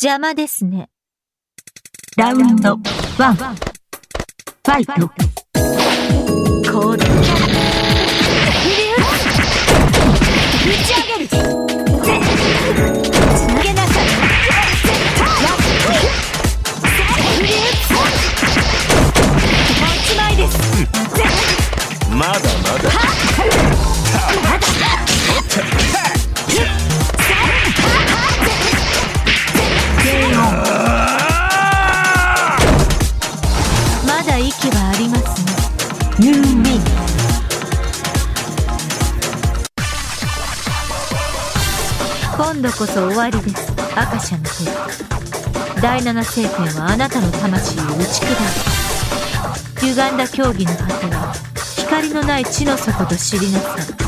邪魔ですね。 ラウンド1、ファイト。 コードキャラ打ち上げる。つなげなさい。おしまいです。 まだまだ。 まだ息はありますね。 ユーミン。 今度こそ終わりです。アカシャの手。第七聖剣はあなたの魂を打ち砕く。歪んだ競技の果ては光のない地の底と知りなさい。